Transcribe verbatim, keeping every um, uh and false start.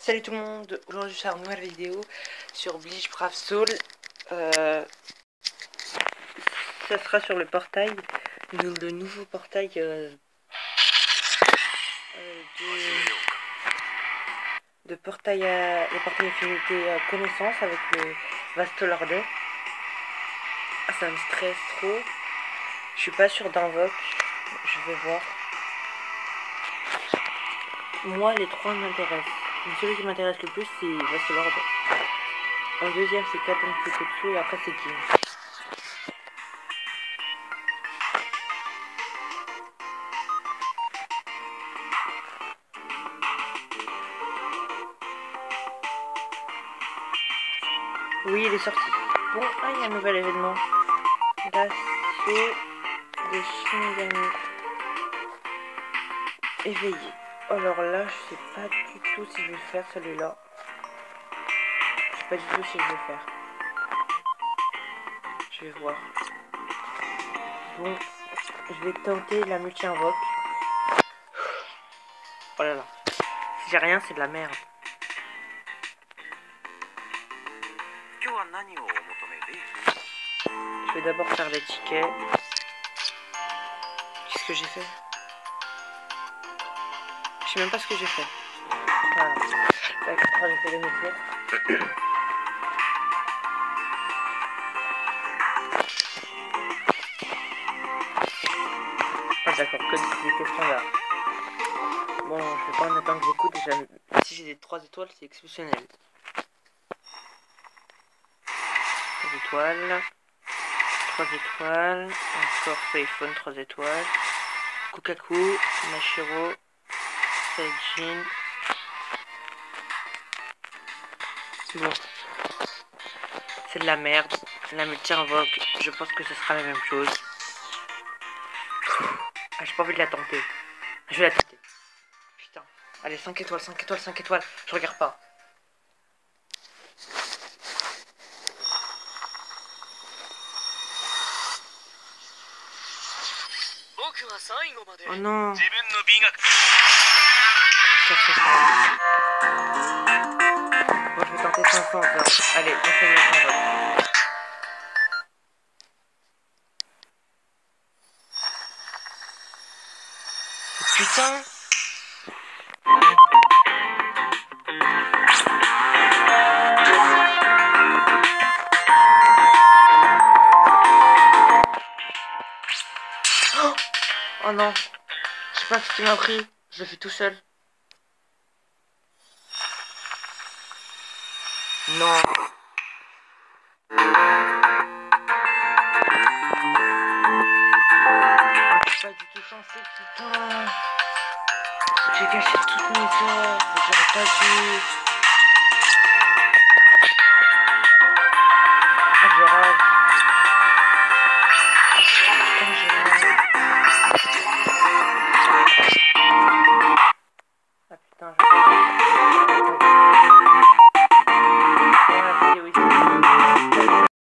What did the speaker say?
Salut tout le monde, aujourd'hui je vais faire une nouvelle vidéo sur Bleach Brave Soul. Euh, ça sera sur le portail, le, le nouveau portail euh, euh, de, de portail à le portail Infinité à connaissance avec le Vaste Lordet. Ah, ça me stresse trop. Je suis pas sûr d'invoque, je vais voir. Moi les trois m'intéressent. Mais celui qui m'intéresse le plus c'est Vaste Lordet. En deuxième c'est Katon Fukutsu et après c'est Jin. Oui, il est sorti. Bon, ah, il y a un nouvel événement. L'assaut des Shinigami. Éveillé. Alors là, je sais pas du tout si je vais le faire celui-là. Je sais pas du tout si je vais le faire. Je vais voir. Bon, je vais tenter la multi-invoque. Oh là là. Si j'ai rien, c'est de la merde. Je vais d'abord faire les tickets. Qu'est-ce que j'ai fait? Je sais même pas ce que j'ai fait. Voilà. D'accord, j'ai fait les métiers. Ah d'accord, que des questions là. Bon, je vais pas en attendre beaucoup déjà. Si j'ai des trois étoiles, c'est exceptionnel. trois étoiles. trois étoiles. Encore Payphone, trois étoiles. Kukaku, Mashiro, Saijin. Bon. C'est de la merde. La multi-invoque, je pense que ce sera la même chose. Ah, j'ai pas envie de la tenter. Je vais la tenter. Putain. Allez, cinq étoiles, cinq étoiles, cinq étoiles. Je regarde pas. Oh non. Ça fait ça. Bon, je vais tenter cinq cents. Allez, on fait le cinq cents. Putain. Oh, oh non. Je sais pas ce qui m'a pris. Je le fais tout seul. Non. Pas du tout censé, putain. J'ai gâché toutes mes heures. J'aurais pas dû.